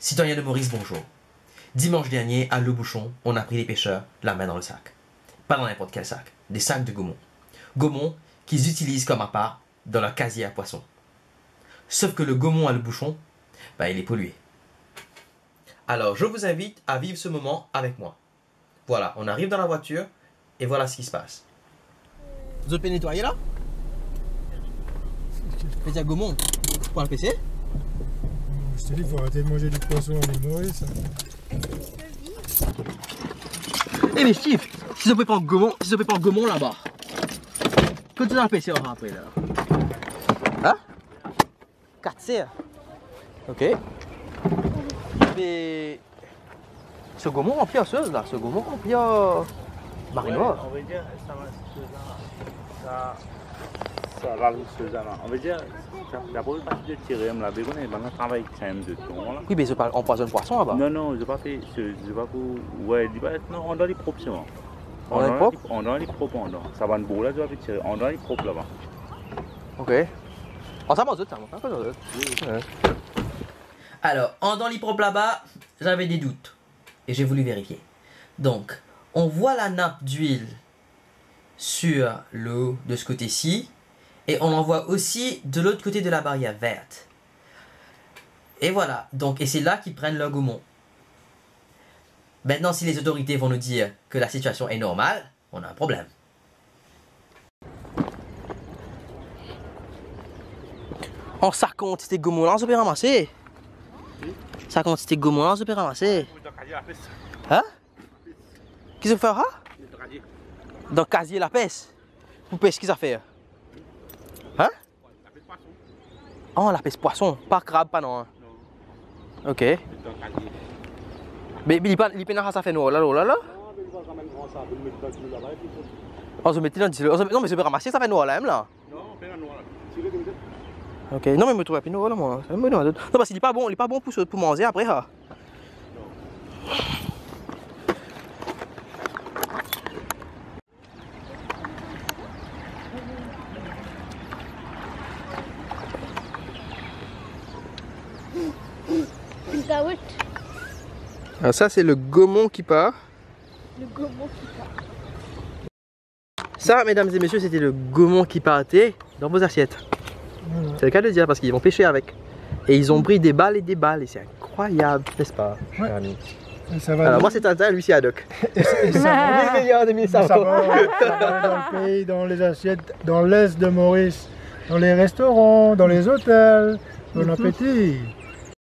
Citoyens de Maurice, bonjour. Dimanche dernier, à Le Bouchon, on a pris les pêcheurs la main dans le sac. Pas dans n'importe quel sac, des sacs de Gaumont. Gaumont qu'ils utilisent comme appât dans leur casier à poissons. Sauf que le Gaumont à Le Bouchon, il est pollué. Alors, je vous invite à vivre ce moment avec moi. Voilà, on arrive dans la voiture et voilà ce qui se passe. Vous pouvez nettoyer là? Faites à Gaumont, pour le PC? Je te dis, il faut arrêter de manger du poisson à l'île Maurice. Eh mais Steve, si ça peut pas en Gaumont, là-bas. Que tu as le PC après là? Hein? 4 serres. Ok. Mais ce Gaumont rempli à Seuse là, ce Gaumont rempli à Marinois. On va dire ça va Seuse là. On va dire la première partie de tirer là, mais on a travaillé quand même de temps là. Oui mais on empoisonne poisson là-bas. Non, je pas fait, je pas pour ouais, non, on doit les propres ça. On doit les propres on doit. Ça va une boule là, je vais tirer, on doit les propres là-bas. Ok. Oh ça m'azote, ça m'azote. Alors, en dans l'hyprop là-bas, j'avais des doutes. Et j'ai voulu vérifier. Donc, on voit la nappe d'huile sur l'eau de ce côté-ci. Et on en voit aussi de l'autre côté de la barrière verte. Et voilà. Donc, et c'est là qu'ils prennent leur Gaumont. Maintenant, si les autorités vont nous dire que la situation est normale, on a un problème. Oh, ça compte, c'était Gaumont là, on se peut ramasser. Ça compte, c'était Gaumont là, on se peut ramasser. Hein? Qu'est-ce que ça fait? Dans le casier la pêche. Vous pêchez, qu'est-ce que ça fait? Hein? Oh, la pêche poisson, pas crabe, pas non. Ok. Mais il peut pas ça fait noir là, là. On se met dans le non, mais je peux ramasser, ça fait noir là, même là. Non, on fait la noire là. Ok, non mais je me trouve un pinot là moi. Non parce qu'il est pas bon pour manger après ça. Une carotte. Alors ça c'est le Gaumont qui part. Le Gaumont qui part. Ça mesdames et messieurs c'était le Gaumont qui partait dans vos assiettes. C'est le cas de dire parce qu'ils vont pêcher avec. Et ils ont pris des balles et c'est incroyable, n'est-ce pas, cher ami? Alors moi c'est Tintin, lui c'est Haddock. Ça va dans le pays, dans les assiettes, dans l'est de Maurice, dans les restaurants, dans les hôtels. Bon appétit!